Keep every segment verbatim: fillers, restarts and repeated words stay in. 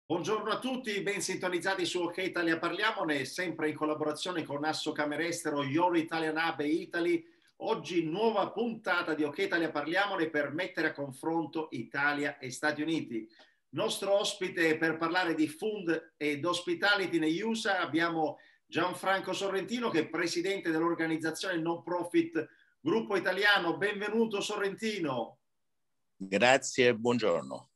Buongiorno a tutti, ben sintonizzati su OK Italia Parliamone, sempre in collaborazione con Assocamere Estero, Your Italian Hub e Italy. Oggi nuova puntata di OK Italia Parliamone per mettere a confronto Italia e Stati Uniti. Nostro ospite per parlare di food ed hospitality negli U S A abbiamo Gianfranco Sorrentino, che è presidente dell'organizzazione non profit Gruppo Italiano. Benvenuto Sorrentino. Grazie e buongiorno.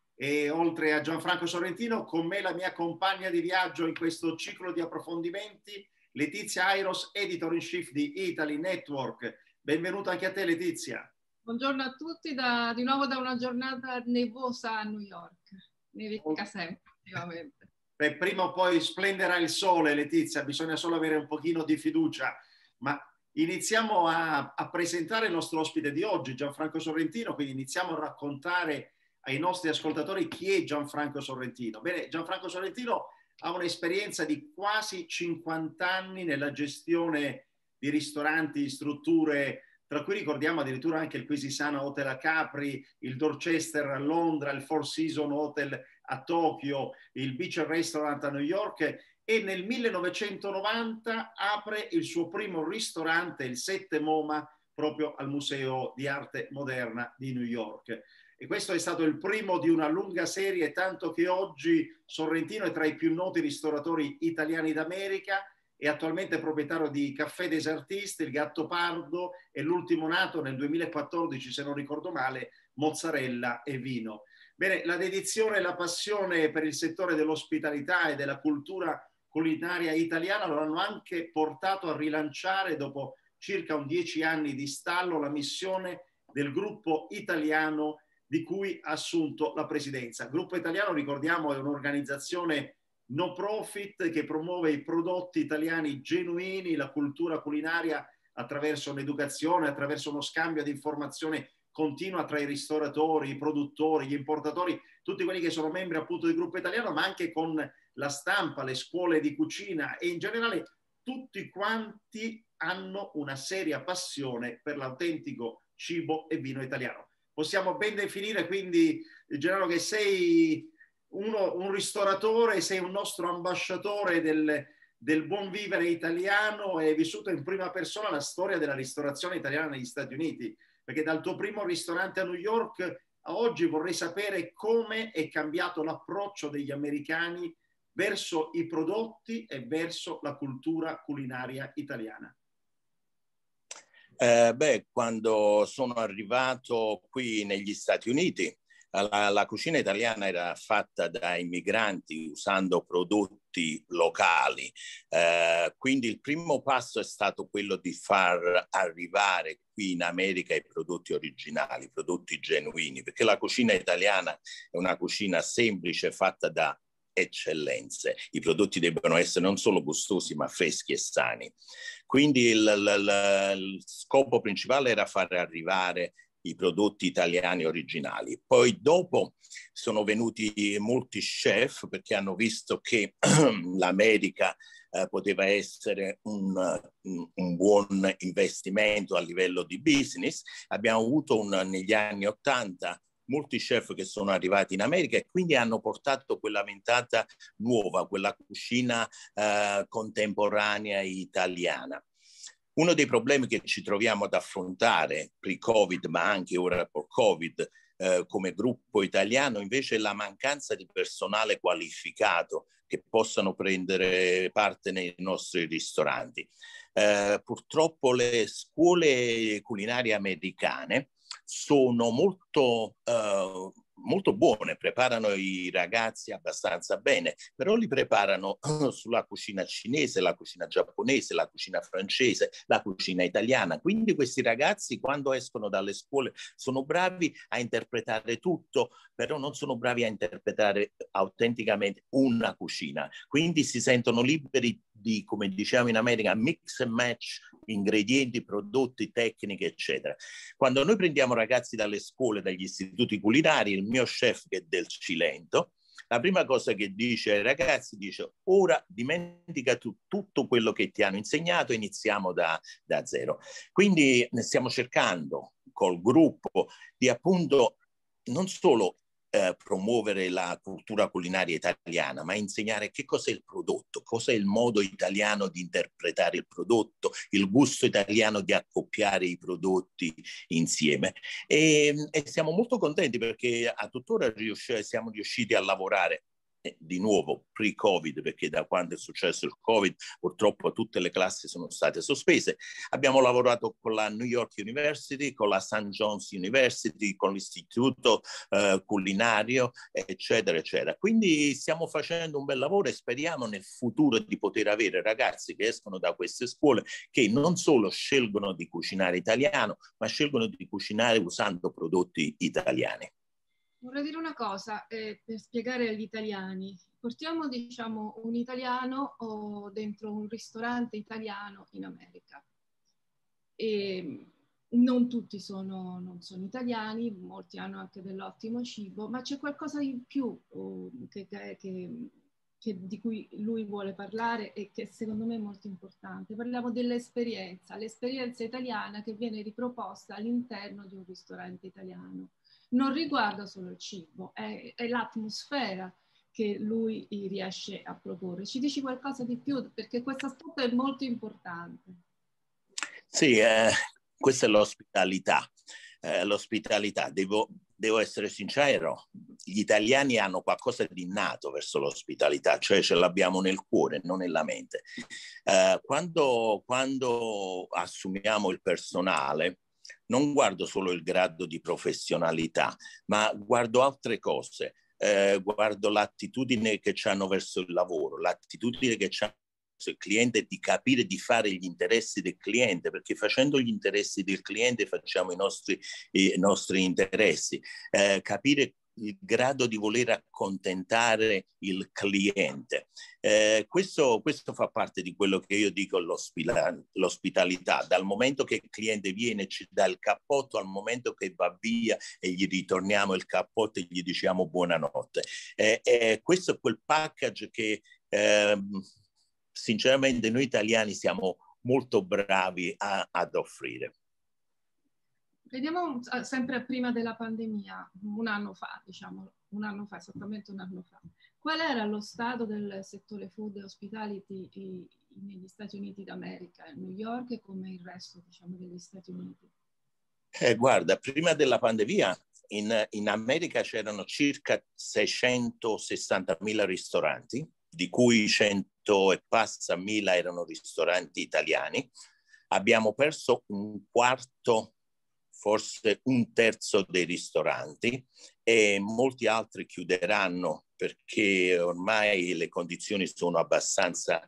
E oltre a Gianfranco Sorrentino, con me la mia compagna di viaggio in questo ciclo di approfondimenti, Letizia Airos, editor in chief di Italy Network. Benvenuta anche a te, Letizia. Buongiorno a tutti, da, di nuovo da una giornata nevosa a New York. Nevica sempre, ultimamente. Beh, prima o poi splenderà il sole, Letizia, bisogna solo avere un pochino di fiducia. Ma iniziamo a, a presentare il nostro ospite di oggi, Gianfranco Sorrentino, quindi iniziamo a raccontare ai nostri ascoltatori chi è Gianfranco Sorrentino. Bene, Gianfranco Sorrentino ha un'esperienza di quasi cinquanta anni nella gestione di ristoranti, strutture, tra cui ricordiamo addirittura anche il Quisisana Hotel a Capri, il Dorchester a Londra, il Four Seasons Hotel a Tokyo, il Beach Restaurant a New York, e nel millenovecentonovanta apre il suo primo ristorante, il sette MoMA, proprio al Museo di Arte Moderna di New York. E questo è stato il primo di una lunga serie, tanto che oggi Sorrentino è tra i più noti ristoratori italiani d'America, è attualmente proprietario di Caffè des Artistes, il Gattopardo e l'ultimo nato nel duemilaquattordici, se non ricordo male, Mozzarella e Vino. Bene, la dedizione e la passione per il settore dell'ospitalità e della cultura culinaria italiana lo hanno anche portato a rilanciare, dopo circa un dieci anni di stallo, la missione del Gruppo Italiano di cui ha assunto la presidenza. Gruppo Italiano, ricordiamo, è un'organizzazione no profit che promuove i prodotti italiani genuini, la cultura culinaria attraverso l'educazione, attraverso uno scambio di informazione continua tra i ristoratori, i produttori, gli importatori, tutti quelli che sono membri appunto del Gruppo Italiano, ma anche con la stampa, le scuole di cucina e in generale tutti quanti hanno una seria passione per l'autentico cibo e vino italiano. Possiamo ben definire quindi, Gennaro, che sei uno, un ristoratore, sei un nostro ambasciatore del, del buon vivere italiano e hai vissuto in prima persona la storia della ristorazione italiana negli Stati Uniti, perché dal tuo primo ristorante a New York a oggi vorrei sapere come è cambiato l'approccio degli americani verso i prodotti e verso la cultura culinaria italiana. Eh, beh, quando sono arrivato qui negli Stati Uniti, la, la cucina italiana era fatta da immigranti usando prodotti locali. Eh, quindi il primo passo è stato quello di far arrivare qui in America i prodotti originali, i prodotti genuini, perché la cucina italiana è una cucina semplice fatta da eccellenze. I prodotti devono essere non solo gustosi ma freschi e sani. Quindi il, il, il scopo principale era far arrivare i prodotti italiani originali. Poi dopo sono venuti molti chef perché hanno visto che l'America eh, poteva essere un, un, un buon investimento a livello di business. Abbiamo avuto un, negli anni Ottanta molti chef che sono arrivati in America e quindi hanno portato quella ventata nuova, quella cucina eh, contemporanea italiana. Uno dei problemi che ci troviamo ad affrontare pre-Covid, ma anche ora post-Covid, eh, come gruppo italiano, invece è la mancanza di personale qualificato che possano prendere parte nei nostri ristoranti. Eh, purtroppo le scuole culinarie americane sono molto, uh, molto buone, preparano i ragazzi abbastanza bene, però li preparano sulla cucina cinese, la cucina giapponese, la cucina francese, la cucina italiana. Quindi questi ragazzi quando escono dalle scuole sono bravi a interpretare tutto, però non sono bravi a interpretare autenticamente una cucina. Quindi si sentono liberi di, come diciamo in America, mix and match ingredienti, prodotti, tecniche, eccetera. Quando noi prendiamo ragazzi dalle scuole, dagli istituti culinari, il mio chef che è del Cilento, la prima cosa che dice ai ragazzi dice: ora dimentica tu tutto quello che ti hanno insegnato, iniziamo da, da zero. Quindi ne stiamo cercando col gruppo di appunto non solo eh, promuovere la cultura culinaria italiana, ma insegnare che cos'è il prodotto, cos'è il modo italiano di interpretare il prodotto, il gusto italiano di accoppiare i prodotti insieme. E, e siamo molto contenti perché a tuttora riusci- siamo riusciti a lavorare Eh, di nuovo pre-Covid, perché da quando è successo il Covid purtroppo tutte le classi sono state sospese. Abbiamo lavorato con la New York University, con la Saint John's University, con l'istituto eh, culinario, eccetera, eccetera. Quindi stiamo facendo un bel lavoro e speriamo nel futuro di poter avere ragazzi che escono da queste scuole che non solo scelgono di cucinare italiano, ma scelgono di cucinare usando prodotti italiani. Vorrei dire una cosa eh, per spiegare agli italiani. Portiamo, diciamo, un italiano o dentro un ristorante italiano in America. E non tutti sono, non sono italiani, molti hanno anche dell'ottimo cibo, ma c'è qualcosa in più uh, che, che, che, di cui lui vuole parlare e che secondo me è molto importante. Parliamo dell'esperienza, l'esperienza italiana che viene riproposta all'interno di un ristorante italiano. Non riguarda solo il cibo, è, è l'atmosfera che lui riesce a proporre. Ci dici qualcosa di più? Perché questo aspetto è molto importante. Sì, eh, questa è l'ospitalità. Eh, l'ospitalità, devo, devo essere sincero, gli italiani hanno qualcosa di innato verso l'ospitalità, cioè ce l'abbiamo nel cuore, non nella mente. Eh, quando, quando assumiamo il personale, non guardo solo il grado di professionalità, ma guardo altre cose. Eh, guardo l'attitudine che hanno verso il lavoro, l'attitudine che hanno verso il cliente, di capire di fare gli interessi del cliente, perché facendo gli interessi del cliente facciamo i nostri, i nostri interessi. Eh, capire il grado di voler accontentare il cliente. Eh, questo, questo fa parte di quello che io dico l'ospitalità, dal momento che il cliente viene e ci dà il cappotto al momento che va via e gli ritorniamo il cappotto e gli diciamo buonanotte. Eh, eh, questo è quel package che eh, sinceramente noi italiani siamo molto bravi a, ad offrire. Vediamo sempre prima della pandemia, un anno fa, diciamo, un anno fa, esattamente un anno fa. Qual era lo stato del settore food e hospitality negli Stati Uniti d'America, a New York e come il resto, diciamo, degli Stati Uniti? Eh, guarda, prima della pandemia in, in America c'erano circa seicentosessantamila ristoranti, di cui cento e passa mila erano ristoranti italiani. Abbiamo perso un quarto, forse un terzo dei ristoranti e molti altri chiuderanno perché ormai le condizioni sono abbastanza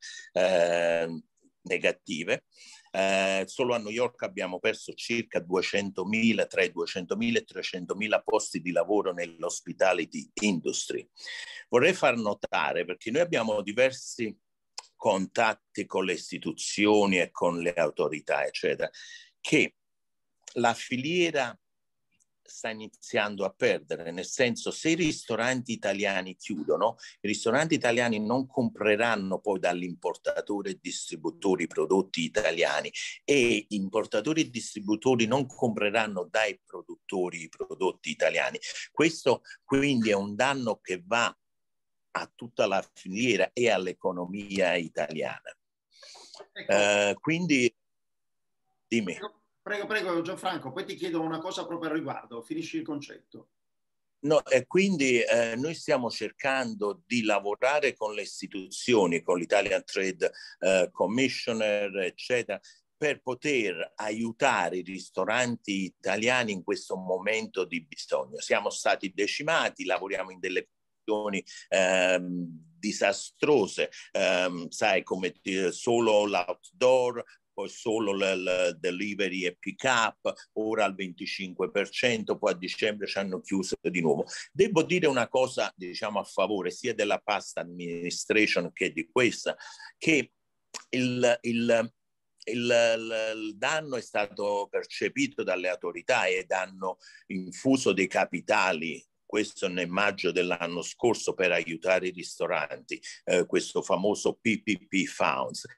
eh, negative. Eh, solo a New York abbiamo perso circa duecentomila, tra i duecentomila e trecentomila posti di lavoro nell'hospitality industry. Vorrei far notare, perché noi abbiamo diversi contatti con le istituzioni e con le autorità, eccetera, che la filiera sta iniziando a perdere, nel senso, se i ristoranti italiani chiudono, i ristoranti italiani non compreranno poi dall'importatore e distributori prodotti italiani e importatori e distributori non compreranno dai produttori i prodotti italiani. Questo quindi è un danno che va a tutta la filiera e all'economia italiana. Ecco. Uh, quindi, dimmi. Prego, prego Gianfranco, poi ti chiedo una cosa proprio al riguardo, finisci il concetto. No, e quindi eh, noi stiamo cercando di lavorare con le istituzioni, con l'Italian Trade eh, Commissioner, eccetera, per poter aiutare i ristoranti italiani in questo momento di bisogno. Siamo stati decimati, lavoriamo in delle condizioni ehm, disastrose, ehm, sai, come solo l'outdoor, poi solo il delivery e pick up, ora al venticinque per cento, poi a dicembre ci hanno chiuso di nuovo. Devo dire una cosa, diciamo, a favore sia della past administration che di questa, che il, il, il, il, il danno è stato percepito dalle autorità ed hanno infuso dei capitali, questo nel maggio dell'anno scorso, per aiutare i ristoranti, eh, questo famoso P P P Funds.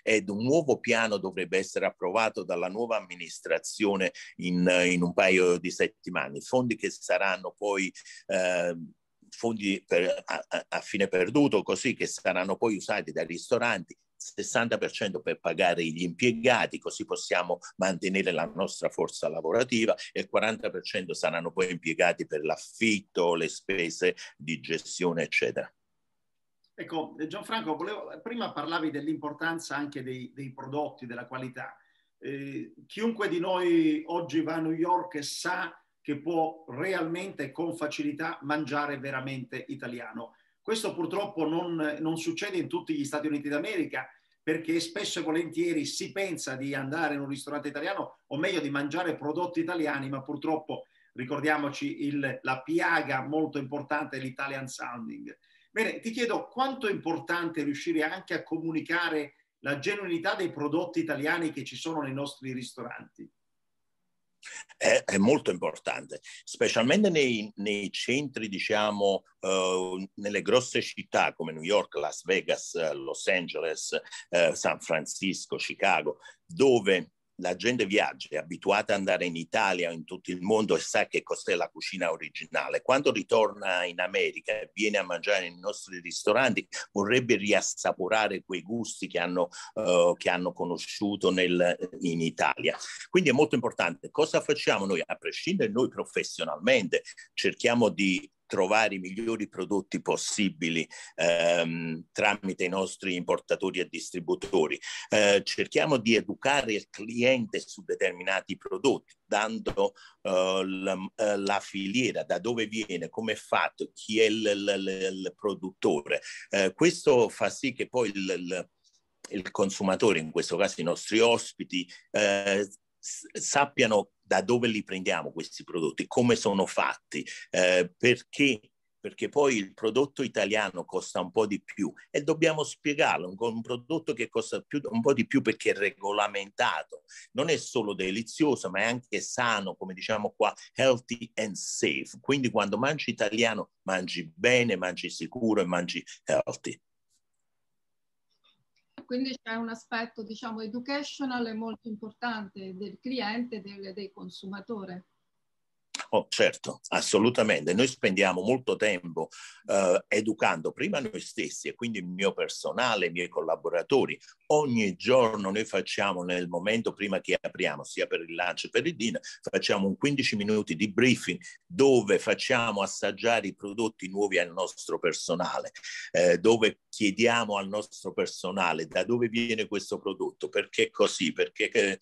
ed un nuovo piano dovrebbe essere approvato dalla nuova amministrazione in, in un paio di settimane, fondi che saranno poi eh, fondi per, a, a fine perduto, così, che saranno poi usati dai ristoranti, sessanta per cento per pagare gli impiegati, così possiamo mantenere la nostra forza lavorativa, e il quaranta per cento saranno poi impiegati per l'affitto, le spese di gestione, eccetera. Ecco, Gianfranco, volevo, prima parlavi dell'importanza anche dei, dei prodotti, della qualità. Eh, chiunque di noi oggi va a New York e sa che può realmente con facilità mangiare veramente italiano. Questo purtroppo non, non succede in tutti gli Stati Uniti d'America, perché spesso e volentieri si pensa di andare in un ristorante italiano, o meglio di mangiare prodotti italiani, ma purtroppo ricordiamoci il, la piaga molto importante dell'Italian sounding. Bene, ti chiedo quanto è importante riuscire anche a comunicare la genuinità dei prodotti italiani che ci sono nei nostri ristoranti. È, è molto importante, specialmente nei, nei centri, diciamo, uh, nelle grosse città come New York, Las Vegas, Los Angeles, uh, San Francisco, Chicago, dove la gente viaggia, è abituata ad andare in Italia o in tutto il mondo e sa che cos'è la cucina originale. Quando ritorna in America e viene a mangiare nei nostri ristoranti, vorrebbe riassaporare quei gusti che hanno, uh, che hanno conosciuto nel, in Italia. Quindi è molto importante. Cosa facciamo noi? A prescindere, noi professionalmente cerchiamo di trovare i migliori prodotti possibili ehm, tramite i nostri importatori e distributori. Eh, cerchiamo di educare il cliente su determinati prodotti, dando uh, la, la filiera, da dove viene, come è fatto, chi è il, il, il produttore. Eh, questo fa sì che poi il, il, il consumatore, in questo caso i nostri ospiti, eh, sappiano da dove li prendiamo questi prodotti, come sono fatti, eh, perché, perché poi il prodotto italiano costa un po' di più e dobbiamo spiegarlo, un, un prodotto che costa più, un po' di più perché è regolamentato, non è solo delizioso ma è anche sano, come diciamo qua, healthy and safe, quindi quando mangi italiano mangi bene, mangi sicuro e mangi healthy. Quindi c'è un aspetto, diciamo, educational molto importante del cliente e del, del consumatore. Oh, certo, assolutamente. Noi spendiamo molto tempo uh, educando prima noi stessi e quindi il mio personale, i miei collaboratori. Ogni giorno noi facciamo, nel momento prima che apriamo, sia per il lunch che per il dinner, facciamo un quindici minuti di briefing dove facciamo assaggiare i prodotti nuovi al nostro personale, eh, dove chiediamo al nostro personale da dove viene questo prodotto, perché così, perché è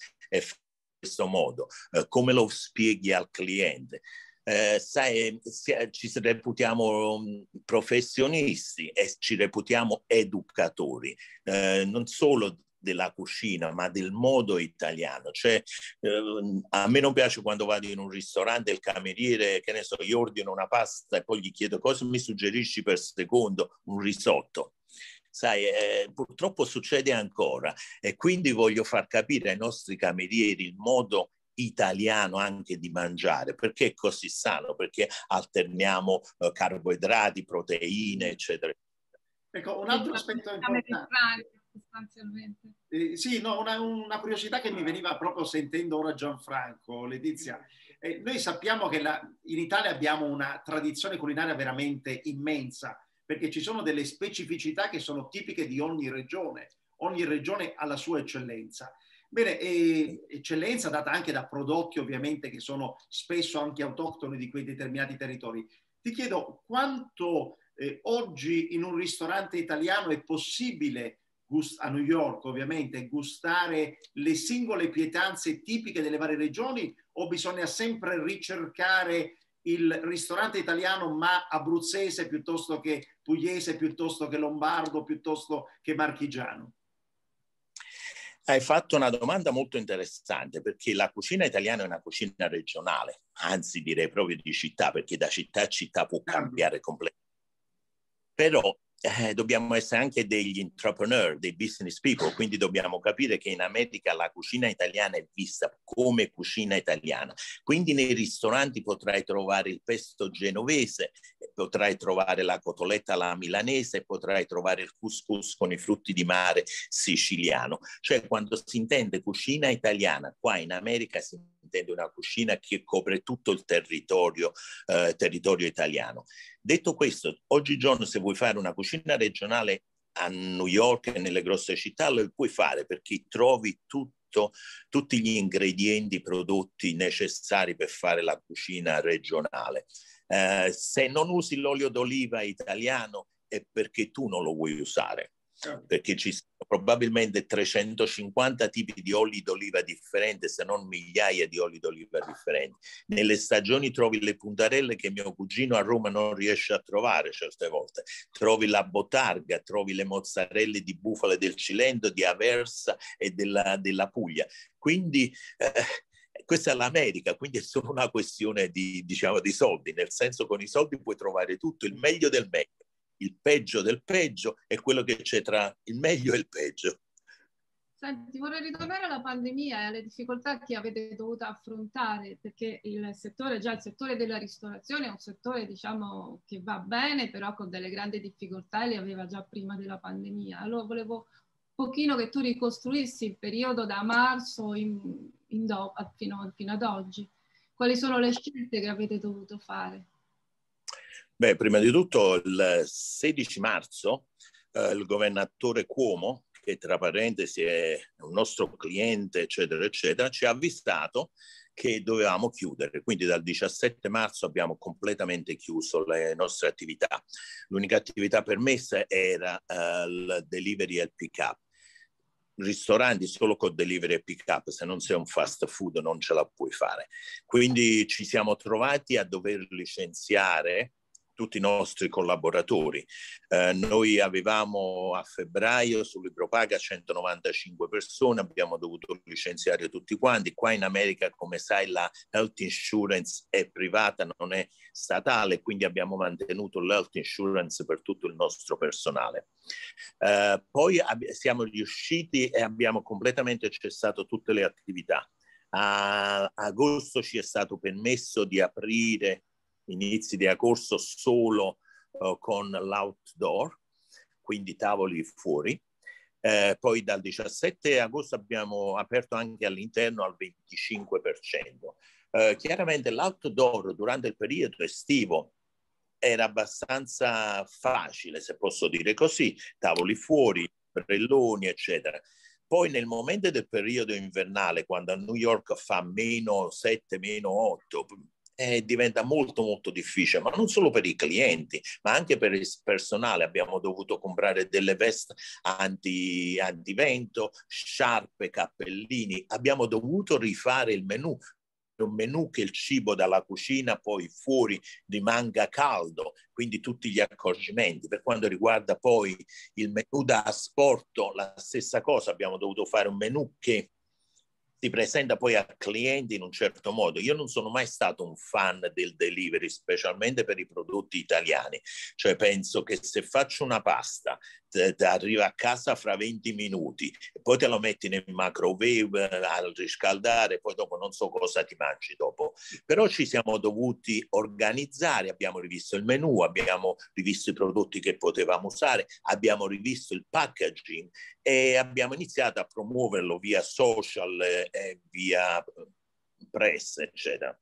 questo modo, eh, come lo spieghi al cliente. Eh, sai, ci reputiamo professionisti e ci reputiamo educatori, eh, non solo della cucina, ma del modo italiano. Cioè, eh, a me non piace quando vado in un ristorante e il cameriere, che ne so, io ordino una pasta e poi gli chiedo cosa mi suggerisci per secondo, un risotto. Sai, eh, purtroppo succede ancora e quindi voglio far capire ai nostri camerieri il modo italiano anche di mangiare, perché è così sano, perché alterniamo eh, carboidrati, proteine, eccetera. Ecco, un altro aspetto importante. Sostanzialmente. Eh, sì, no, una, una curiosità che mi veniva proprio sentendo ora Gianfranco, Letizia. Eh, noi sappiamo che la, in Italia abbiamo una tradizione culinaria veramente immensa, perché ci sono delle specificità che sono tipiche di ogni regione. Ogni regione ha la sua eccellenza. Bene, e, eccellenza data anche da prodotti ovviamente che sono spesso anche autoctoni di quei determinati territori. Ti chiedo quanto eh, oggi in un ristorante italiano è possibile, a New York ovviamente, gustare le singole pietanze tipiche delle varie regioni, o bisogna sempre ricercare il ristorante italiano ma abruzzese piuttosto che pugliese, piuttosto che lombardo, piuttosto che marchigiano? Hai fatto una domanda molto interessante, perché la cucina italiana è una cucina regionale, anzi direi proprio di città, perché da città a città può cambiare completamente. Però eh, dobbiamo essere anche degli entrepreneur, dei business people, quindi dobbiamo capire che in America la cucina italiana è vista come cucina italiana. Quindi nei ristoranti potrai trovare il pesto genovese, potrai trovare la cotoletta alla milanese, potrai trovare il couscous con i frutti di mare siciliano. Cioè, quando si intende cucina italiana, qua in America si intende una cucina che copre tutto il territorio, eh, territorio italiano. Detto questo, oggigiorno se vuoi fare una cucina regionale a New York e nelle grosse città lo puoi fare, perché trovi tutto, tutti gli ingredienti, prodotti necessari per fare la cucina regionale. Eh, se non usi l'olio d'oliva italiano è perché tu non lo vuoi usare, perché ci sono probabilmente trecentocinquanta tipi di oli d'oliva differenti, se non migliaia di oli d'oliva differenti. Nelle stagioni trovi le puntarelle che mio cugino a Roma non riesce a trovare certe volte, trovi la botarga, trovi le mozzarelle di bufala del Cilento, di Aversa e della, della Puglia. Quindi eh, questa è l'America, quindi è solo una questione di, diciamo, di soldi, nel senso con i soldi puoi trovare tutto, il meglio del meglio. Il peggio del peggio è quello che c'è tra il meglio e il peggio. Senti, vorrei ritornare alla pandemia e alle difficoltà che avete dovuto affrontare, perché il settore, già il settore della ristorazione è un settore, diciamo, che va bene, però con delle grandi difficoltà e le aveva già prima della pandemia. Allora volevo un pochino che tu ricostruissi il periodo da marzo in, in do, fino, fino ad oggi. Quali sono le scelte che avete dovuto fare? Beh, prima di tutto il sedici marzo eh, il governatore Cuomo, che tra parentesi è un nostro cliente, eccetera, eccetera, ci ha avvisato che dovevamo chiudere. Quindi dal diciassette marzo abbiamo completamente chiuso le nostre attività. L'unica attività permessa era eh, il delivery e il pick-up. Ristoranti solo con delivery e pick up, se non sei un fast food non ce la puoi fare. Quindi ci siamo trovati a dover licenziare tutti i nostri collaboratori. Eh, noi avevamo a febbraio su Libropaga centonovantacinque persone, abbiamo dovuto licenziare tutti quanti. Qua in America, come sai, la health insurance è privata, non è statale, quindi abbiamo mantenuto l'health insurance per tutto il nostro personale. Eh, poi siamo riusciti e abbiamo completamente cessato tutte le attività. A agosto ci è stato permesso di aprire inizi di agosto solo uh, con l'outdoor, quindi tavoli fuori. Eh, poi dal diciassette agosto abbiamo aperto anche all'interno al venticinque per cento. Eh, chiaramente l'outdoor durante il periodo estivo era abbastanza facile, se posso dire così, tavoli fuori, brelloni, eccetera. Poi nel momento del periodo invernale, quando a New York fa meno sette, meno otto, eh, diventa molto molto difficile, ma non solo per i clienti, ma anche per il personale. Abbiamo dovuto comprare delle vesti anti, antivento, sciarpe, cappellini, abbiamo dovuto rifare il menù, un menù che il cibo dalla cucina poi fuori rimanga caldo, quindi tutti gli accorgimenti. Per quanto riguarda poi il menù da asporto, la stessa cosa, abbiamo dovuto fare un menù che si presenta poi a clienti in un certo modo. Io non sono mai stato un fan del delivery, specialmente per i prodotti italiani. Cioè penso che se faccio una pasta, ti arriva a casa fra venti minuti, e poi te lo metti nel microwave a riscaldare, poi dopo non so cosa ti mangi dopo. Però ci siamo dovuti organizzare, abbiamo rivisto il menù, abbiamo rivisto i prodotti che potevamo usare, abbiamo rivisto il packaging e abbiamo iniziato a promuoverlo via social e via press, eccetera.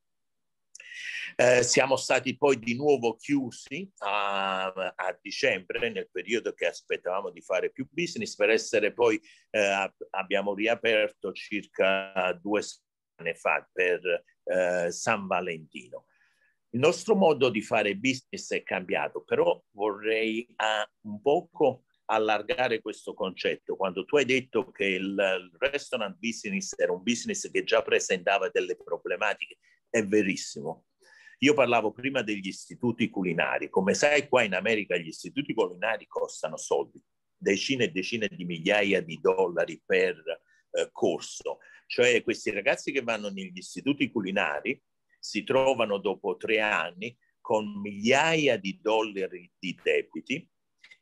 Eh, siamo stati poi di nuovo chiusi a, a dicembre, nel periodo che aspettavamo di fare più business, per essere poi, eh, abbiamo riaperto circa due settimane fa per eh, San Valentino. Il nostro modo di fare business è cambiato, però vorrei uh, un poco allargare questo concetto. Quando tu hai detto che il, il restaurant business era un business che già presentava delle problematiche, è verissimo. Io parlavo prima degli istituti culinari. Come sai, qua in America gli istituti culinari costano soldi, decine e decine di migliaia di dollari per eh, corso. Cioè questi ragazzi che vanno negli istituti culinari si trovano dopo tre anni con migliaia di dollari di debiti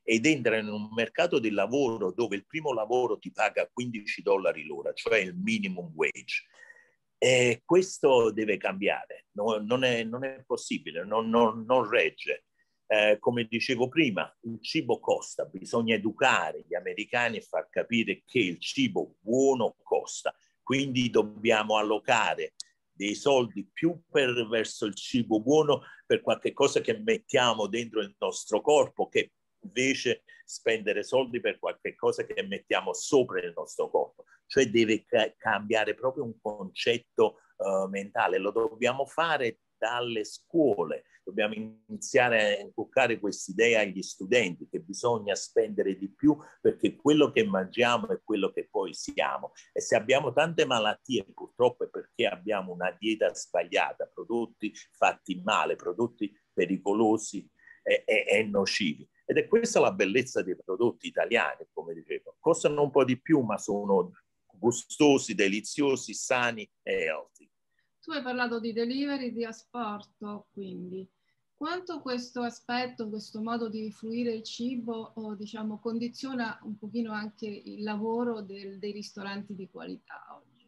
ed entra in un mercato del lavoro dove il primo lavoro ti paga quindici dollari l'ora, cioè il minimum wage. E questo deve cambiare, no, non, è, non è possibile, non, non, non regge. Eh, come dicevo prima, il cibo costa, bisogna educare gli americani e far capire che il cibo buono costa, quindi dobbiamo allocare dei soldi più per, verso il cibo buono, per qualche cosa che mettiamo dentro il nostro corpo, che invece spendere soldi per qualche cosa che mettiamo sopra il nostro corpo. Cioè deve ca- cambiare proprio un concetto uh, mentale, lo dobbiamo fare dalle scuole, dobbiamo iniziare a inculcare quest'idea agli studenti che bisogna spendere di più perché quello che mangiamo è quello che poi siamo, e se abbiamo tante malattie purtroppo è perché abbiamo una dieta sbagliata, prodotti fatti male, prodotti pericolosi e, e, e nocivi. Ed è questa la bellezza dei prodotti italiani, come dicevo, costano un po' di più ma sono gustosi, deliziosi, sani e healthy. Tu hai parlato di delivery, di asporto, quindi quanto questo aspetto, questo modo di fruire il cibo, o, diciamo, condiziona un pochino anche il lavoro del, dei ristoranti di qualità oggi?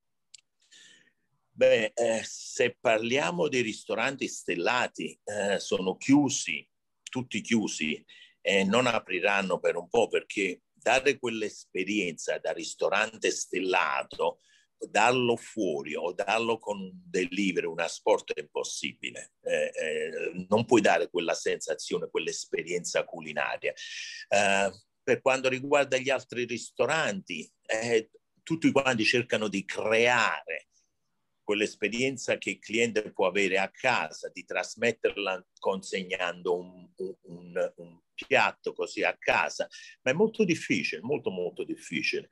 Beh, eh, se parliamo dei ristoranti stellati, eh, sono chiusi, tutti chiusi, e non apriranno per un po' perché dare quell'esperienza da ristorante stellato, darlo fuori o darlo con un delivery, un asporto è impossibile. Eh, eh, non puoi dare quella sensazione, quell'esperienza culinaria. Eh, per quanto riguarda gli altri ristoranti, eh, tutti quanti cercano di creare quell'esperienza che il cliente può avere a casa, di trasmetterla consegnando un, un, un, un piatto così a casa, ma è molto difficile, molto molto difficile.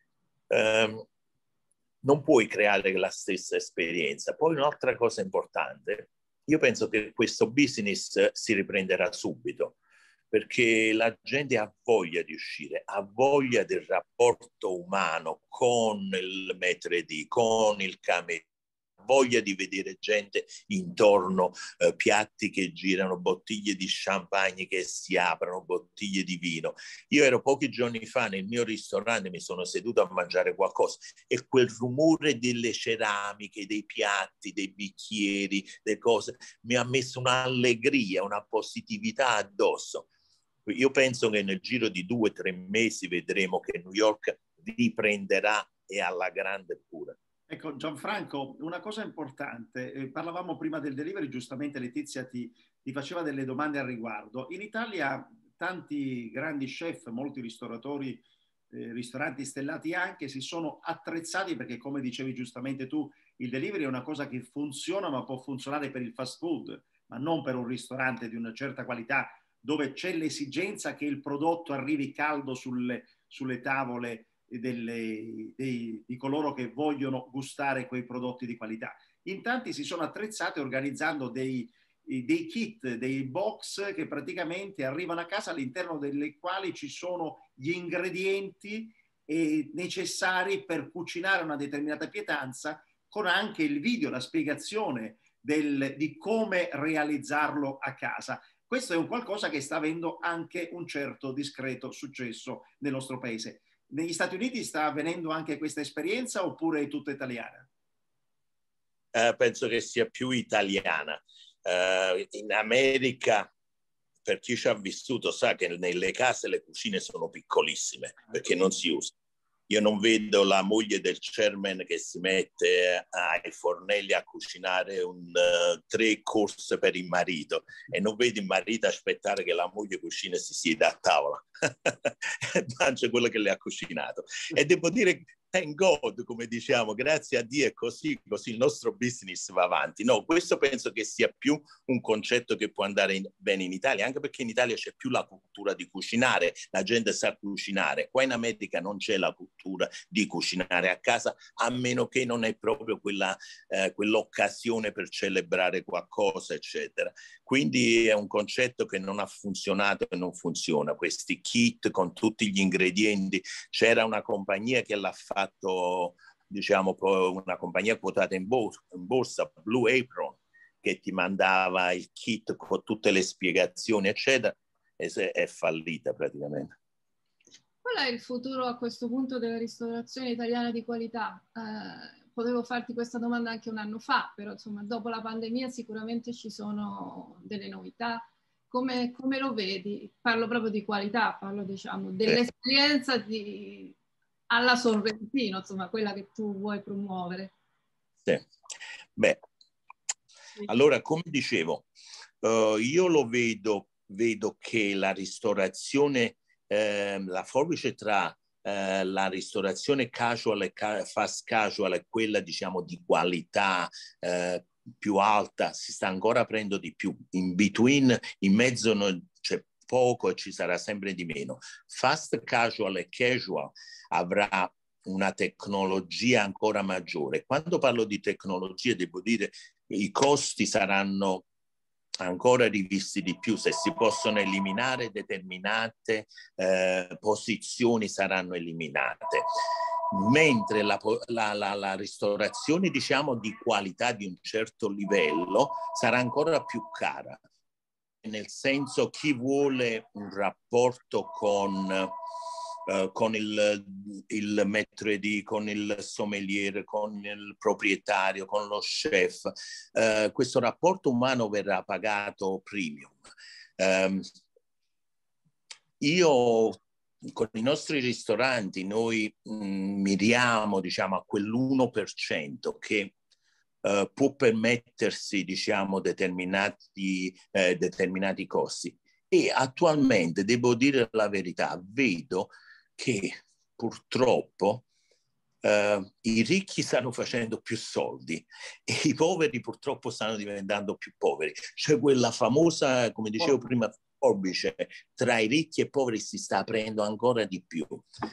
Um, non puoi creare la stessa esperienza. Poi un'altra cosa importante, io penso che questo business si riprenderà subito, perché la gente ha voglia di uscire, ha voglia del rapporto umano con il maître d', con il cameriere, voglia di vedere gente intorno, eh, piatti che girano, bottiglie di champagne che si aprono, bottiglie di vino. Io ero pochi giorni fa nel mio ristorante, mi sono seduto a mangiare qualcosa e quel rumore delle ceramiche, dei piatti, dei bicchieri, delle cose, mi ha messo un'allegria, una positività addosso. Io penso che nel giro di due o tre mesi vedremo che New York riprenderà e alla grande pure. Ecco, Gianfranco, una cosa importante, eh, parlavamo prima del delivery, giustamente Letizia ti, ti faceva delle domande al riguardo. In Italia tanti grandi chef, molti ristoratori, eh, ristoranti stellati anche, si sono attrezzati perché, come dicevi giustamente tu, il delivery è una cosa che funziona, ma può funzionare per il fast food, ma non per un ristorante di una certa qualità, dove c'è l'esigenza che il prodotto arrivi caldo sulle, sulle tavole Delle, dei, di coloro che vogliono gustare quei prodotti di qualità. In tanti si sono attrezzati organizzando dei, dei kit, dei box che praticamente arrivano a casa, all'interno delle quali ci sono gli ingredienti eh, necessari per cucinare una determinata pietanza, con anche il video, la spiegazione del, di come realizzarlo a casa. Questo è un qualcosa che sta avendo anche un certo discreto successo nel nostro paese. Negli Stati Uniti sta avvenendo anche questa esperienza oppure è tutta italiana? Uh, penso che sia più italiana. Uh, in America, per chi ci ha vissuto, sa che nelle case le cucine sono piccolissime perché non si usa. Io non vedo la moglie del chairman che si mette ai fornelli a cucinare un uh, tre course per il marito, e non vedo il marito aspettare che la moglie cucina e si sieda a tavola e mangia quello che le ha cucinato. E devo dire, thank God, come diciamo, grazie a Dio è così, così il nostro business va avanti. No, questo penso che sia più un concetto che può andare in, bene in Italia, anche perché in Italia c'è più la cultura di cucinare, la gente sa cucinare. Qua in America non c'è la cultura di cucinare a casa, a meno che non è proprio quella, eh, quell'occasione per celebrare qualcosa, eccetera. Quindi è un concetto che non ha funzionato e non funziona. Questi kit con tutti gli ingredienti, c'era una compagnia che l'ha fatto, diciamo, una compagnia quotata in borsa, in borsa, Blue Apron, che ti mandava il kit con tutte le spiegazioni, eccetera. è, è fallita praticamente. Qual è il futuro a questo punto della ristorazione italiana di qualità? Eh, potevo farti questa domanda anche un anno fa, però insomma dopo la pandemia sicuramente ci sono delle novità. Come, come lo vedi? Parlo proprio di qualità, parlo diciamo dell'esperienza di, alla Sorrentino, insomma quella che tu vuoi promuovere. Sì. Beh, allora come dicevo, uh, io lo vedo, vedo che la ristorazione, eh, la forbice tra eh, la ristorazione casual e ca fast casual e quella diciamo di qualità eh, più alta si sta ancora aprendo di più. In between, in mezzo c'è poco e ci sarà sempre di meno. Fast casual e casual avrà una tecnologia ancora maggiore. Quando parlo di tecnologia devo dire che i costi saranno ancora rivisti di più, se si possono eliminare determinate eh, posizioni saranno eliminate, mentre la, la, la, la ristorazione diciamo di qualità di un certo livello sarà ancora più cara, nel senso chi vuole un rapporto con Uh, con il, il maître d', con il sommelier, con il proprietario, con lo chef. Uh, questo rapporto umano verrà pagato premium. Um, io con i nostri ristoranti noi mh, miriamo diciamo a quell'uno per cento che uh, può permettersi diciamo determinati, eh, determinati costi, e attualmente devo dire la verità, vedo che purtroppo eh, i ricchi stanno facendo più soldi e i poveri purtroppo stanno diventando più poveri. C'è quella famosa, come dicevo oh. prima, forbice tra i ricchi e i poveri si sta aprendo ancora di più.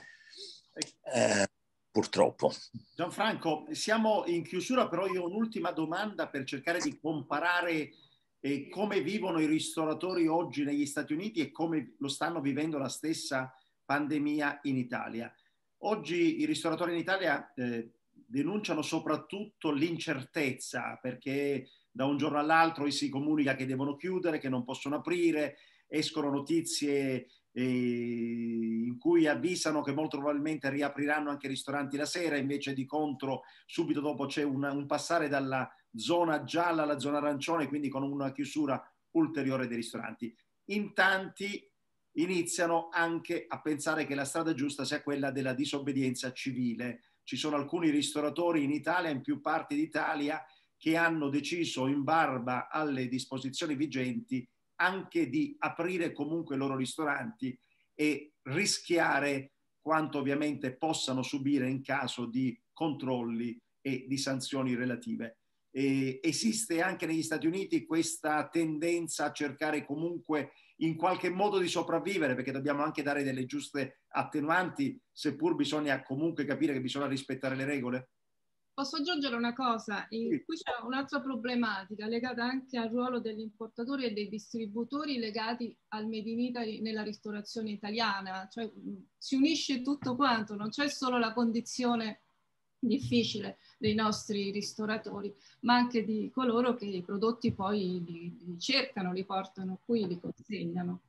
Eh, purtroppo. Gianfranco, siamo in chiusura, però io ho un'ultima domanda per cercare di comparare eh, come vivono i ristoratori oggi negli Stati Uniti e come lo stanno vivendo la stessa pandemia in Italia. Oggi i ristoratori in Italia eh, denunciano soprattutto l'incertezza, perché da un giorno all'altro si comunica che devono chiudere, che non possono aprire, escono notizie eh, in cui avvisano che molto probabilmente riapriranno anche i ristoranti la sera, invece di contro subito dopo c'è un, un passare dalla zona gialla alla zona arancione, quindi con una chiusura ulteriore dei ristoranti. In tanti iniziano anche a pensare che la strada giusta sia quella della disobbedienza civile. Ci sono alcuni ristoratori in Italia, in più parti d'Italia, che hanno deciso in barba alle disposizioni vigenti anche di aprire comunque i loro ristoranti e rischiare quanto ovviamente possano subire in caso di controlli e di sanzioni relative. E esiste anche negli Stati Uniti questa tendenza a cercare comunque in qualche modo di sopravvivere, perché dobbiamo anche dare delle giuste attenuanti, seppur bisogna comunque capire che bisogna rispettare le regole? Posso aggiungere una cosa? Qui c'è un'altra problematica legata anche al ruolo degli importatori e dei distributori legati al Made in Italy nella ristorazione italiana, cioè si unisce tutto quanto, non c'è solo la condizione difficile dei nostri ristoratori, ma anche di coloro che i prodotti poi li, li cercano, li portano qui, li consegnano.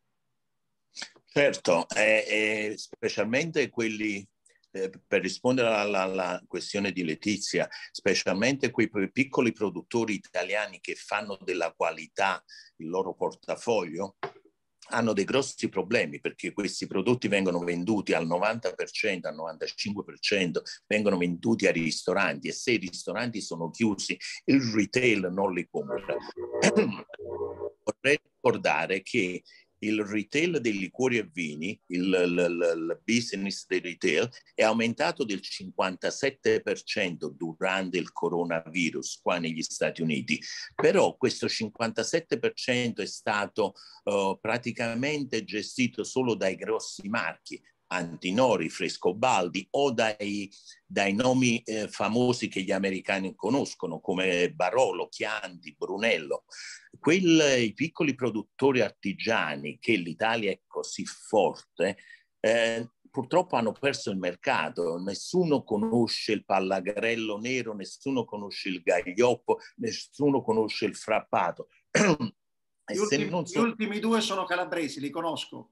Certo, e, e specialmente quelli, eh, per rispondere alla, alla questione di Letizia, specialmente quei piccoli produttori italiani che fanno della qualità il loro portafoglio, hanno dei grossi problemi, perché questi prodotti vengono venduti al novanta per cento, al novantacinque per cento, vengono venduti ai ristoranti, e se i ristoranti sono chiusi il retail non li compra. Vorrei ricordare che il retail dei liquori e vini, il, il, il business del retail, è aumentato del cinquantasette per cento durante il coronavirus qua negli Stati Uniti. Però questo cinquantasette per cento è stato uh, praticamente gestito solo dai grossi marchi, Antinori, Frescobaldi, o dai, dai nomi eh, famosi che gli americani conoscono, come Barolo, Chianti, Brunello. Quel, i piccoli produttori artigiani, che l'Italia è così forte, eh, purtroppo hanno perso il mercato. Nessuno conosce il Pallagarello nero, nessuno conosce il Gaglioppo, nessuno conosce il Frappato. Gli ultimi, non so... gli ultimi due sono calabresi, li conosco.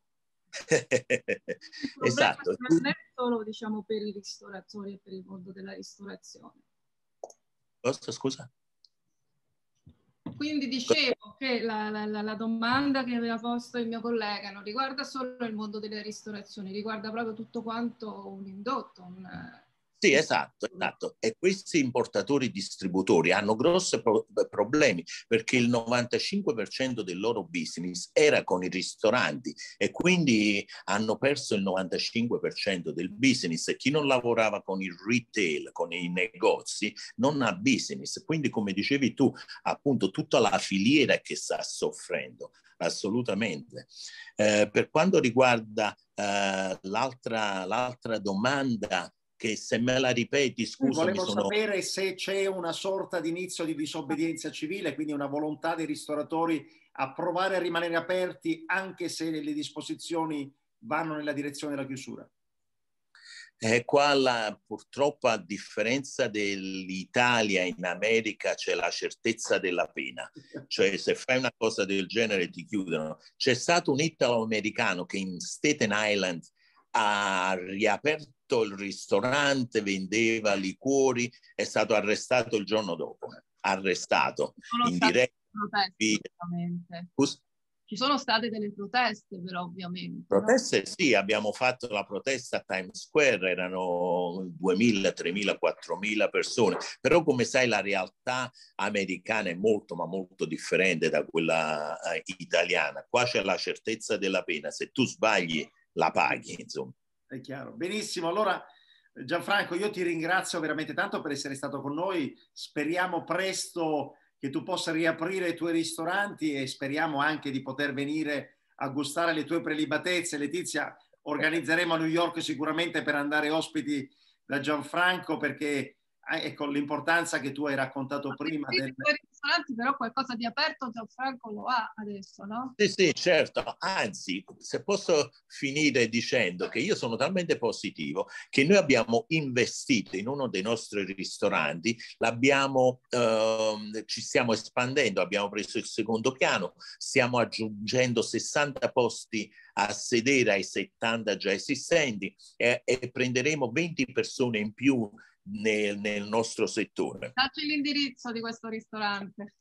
Esatto. Non è solo, diciamo, per i ristoratori e per il mondo della ristorazione. Cosa, scusa? Quindi dicevo che la, la, la domanda che aveva posto il mio collega non riguarda solo il mondo delle ristorazioni, riguarda proprio tutto quanto un indotto. Un... Sì, esatto, esatto. E questi importatori distributori hanno grossi pro problemi perché il novantacinque per cento del loro business era con i ristoranti e quindi hanno perso il novantacinque per cento del business, e chi non lavorava con il retail, con i negozi, non ha business. Quindi, come dicevi tu, appunto tutta la filiera che sta soffrendo. Assolutamente. Eh, per quanto riguarda eh, l'altra l'altra domanda, che se me la ripeti, scusa, volevo mi sono... sapere se c'è una sorta di inizio di disobbedienza civile, quindi una volontà dei ristoratori a provare a rimanere aperti anche se le disposizioni vanno nella direzione della chiusura. Eh, qua la, purtroppo, a differenza dell'Italia, in America c'è la certezza della pena, cioè se fai una cosa del genere ti chiudono. C'è stato un italo-americano che in Staten Island ha riaperto il ristorante, vendeva liquori, è stato arrestato il giorno dopo, arrestato in diretta. Ci sono state delle proteste, però, ovviamente. Proteste, no? Sì, abbiamo fatto la protesta a Times Square, erano duemila, tremila, quattromila persone, però come sai la realtà americana è molto, ma molto differente da quella eh, italiana. Qua c'è la certezza della pena, se tu sbagli la paghi, insomma. È chiaro. Benissimo, allora Gianfranco, io ti ringrazio veramente tanto per essere stato con noi, speriamo presto che tu possa riaprire i tuoi ristoranti e speriamo anche di poter venire a gustare le tue prelibatezze. Letizia, organizzeremo a New York sicuramente per andare ospiti da Gianfranco, perché ecco l'importanza che tu hai raccontato Ma prima. Del... I tuoi ristoranti però qualcosa di aperto Gianfranco lo ha adesso, no? Sì, sì, certo. Anzi, se posso finire dicendo che io sono talmente positivo che noi abbiamo investito in uno dei nostri ristoranti, l'abbiamo, ehm, ci stiamo espandendo, abbiamo preso il secondo piano, stiamo aggiungendo sessanta posti a sedere ai settanta già esistenti e, e prenderemo venti persone in più nel, nel nostro settore. Dacci l'indirizzo di questo ristorante.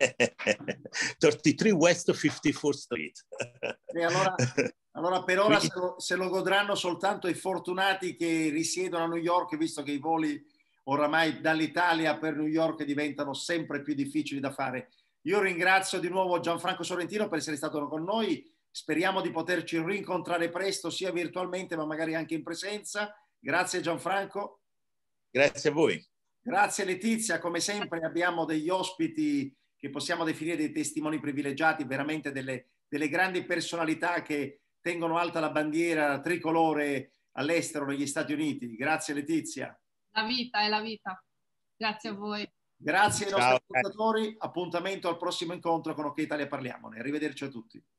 trentatré West cinquantaquattro Street. E allora, allora per ora se lo, se lo godranno soltanto i fortunati che risiedono a New York, visto che i voli oramai dall'Italia per New York diventano sempre più difficili da fare. Io ringrazio di nuovo Gianfranco Sorrentino per essere stato con noi, speriamo di poterci rincontrare presto sia virtualmente ma magari anche in presenza. Grazie Gianfranco. Grazie a voi. Grazie Letizia, come sempre abbiamo degli ospiti che possiamo definire dei testimoni privilegiati, veramente delle, delle grandi personalità che tengono alta la bandiera tricolore all'estero, negli Stati Uniti. Grazie Letizia. La vita è la vita. Grazie a voi. Grazie ai nostri ascoltatori, appuntamento al prossimo incontro con OK Italia Parliamone. Arrivederci a tutti.